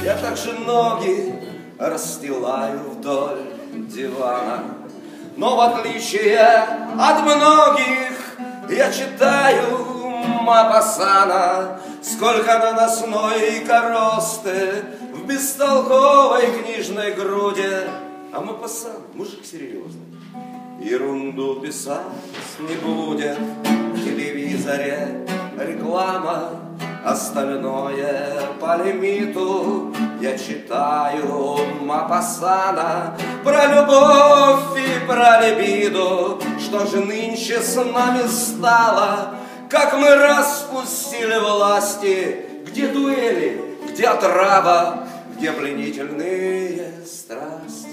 Я также ноги расстилаю вдоль дивана, но в отличие от многих я читаю Мопассана. Сколько наносной коросты в бестолковой книжной груди, а Мопассан мужик серьезный, ерунду писать не будет. В телевизоре реклама, остальное по лимиту. Я читаю Мопассана про любовь и про либидо. Что же нынче с нами стало, как мы распустили власти? Где дуэли, где отрава, где пленительные страсти?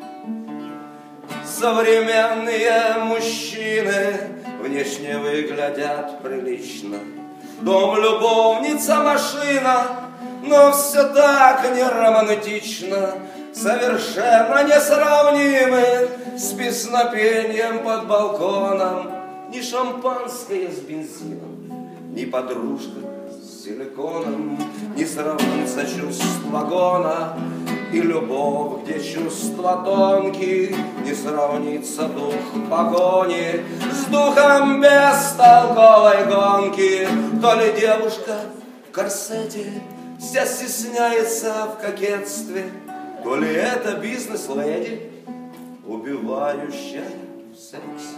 Современные мужчины внешне выглядят прилично. Дом, любовница, машина, но все так не романтично. Совершенно несравнимы с песнопением под балконом. Ни шампанское с бензином, ни подружка с силиконом. Не сравнится чувство гона и любовь, где чувства тонкие. Не сравнится дух погони с духом бестолковой гонки. То ли девушка в корсете вся стесняется в кокетстве, то ли это бизнес-леди, убивающая в сексе.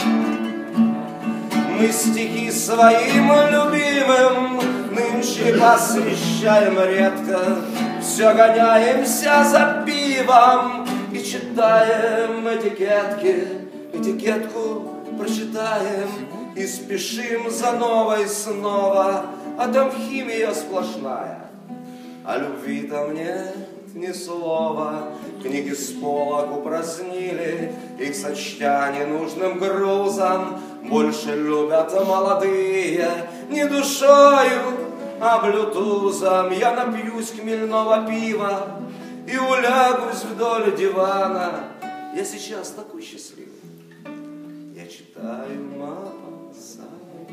Мы стихи своим любимым нынче посвящаем редко. Все гоняемся за пивом и читаем этикетки. Этикетку прочитаем и спешим за новой снова. А там химия сплошная, а любви там нет ни слова. Книги с полок упразднили, их сочтя ненужным грузом. Больше любят молодые не душою, а блютузом. Я напьюсь хмельного пива и улягусь вдоль дивана. Я сейчас такой счастливый, я читаю Мопассана.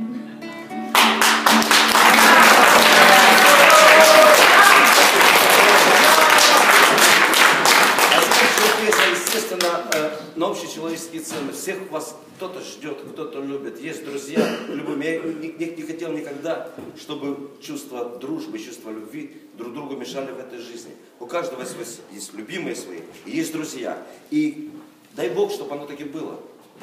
Естественно, на общечеловеческие цены. Всех вас кто-то ждет, кто-то любит. Есть друзья, любыми. Я не хотел никогда, чтобы чувство дружбы, чувство любви друг другу мешали в этой жизни. У каждого есть любимые свои, и есть друзья. И дай Бог, чтобы оно таки было.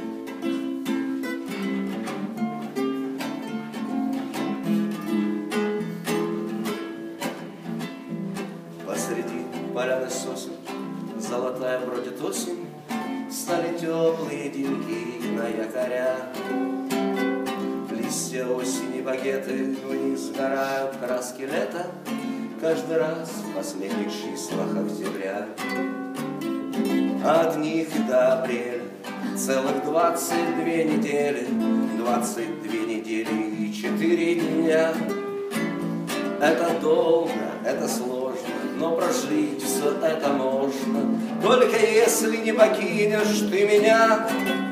Посреди поляны сосен золотая бродит осень, стали теплые деньги на якоря. Листья осени, багеты вниз сгорают, краски лета каждый раз в последних числах октября. От них до апреля целых 22 недели, 22 недели и 4 дня. Это долго, это сложно, но прожить все это можно, только если не покинешь ты меня.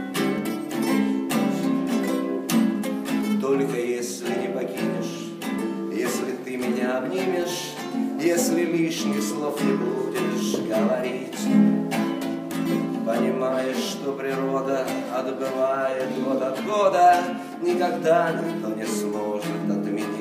Только если не покинешь, если ты меня обнимешь, если лишних слов не будешь говорить. Понимаешь, что природа отбывает год от года, никогда никто не сможет отменить.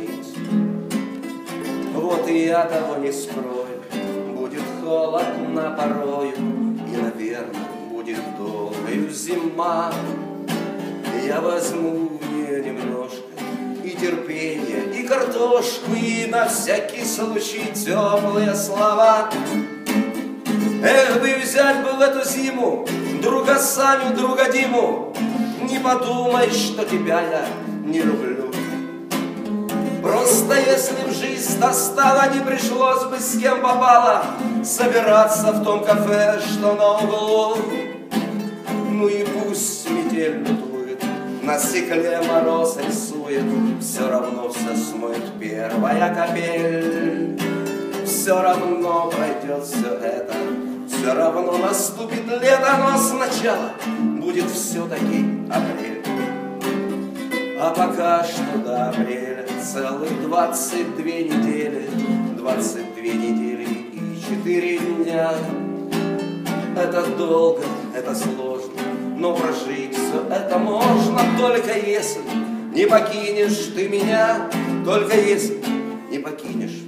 Вот и я того не скрою, будет холодно порою, и, наверное, будет долгою зима. Я возьму мне немножко и терпения, и картошку, и на всякий случай теплые слова. Эх, бы взять бы в эту зиму друга Саню, друга Диму. Не подумай, что тебя я не люблю. Просто если в жизнь достала, не пришлось бы с кем попало собираться в том кафе, что на углу. Ну и пусть метель лютует, на стекле мороз рисует, все равно все смоет первая капель. Все равно пройдет все это, все равно наступит лето, но сначала будет все-таки апрель. А пока что до апреля целых 22 недели, 22 2 недели и 4 дня. Это долго, это сложно, но прожить все это можно, только если не покинешь ты меня, только если не покинешь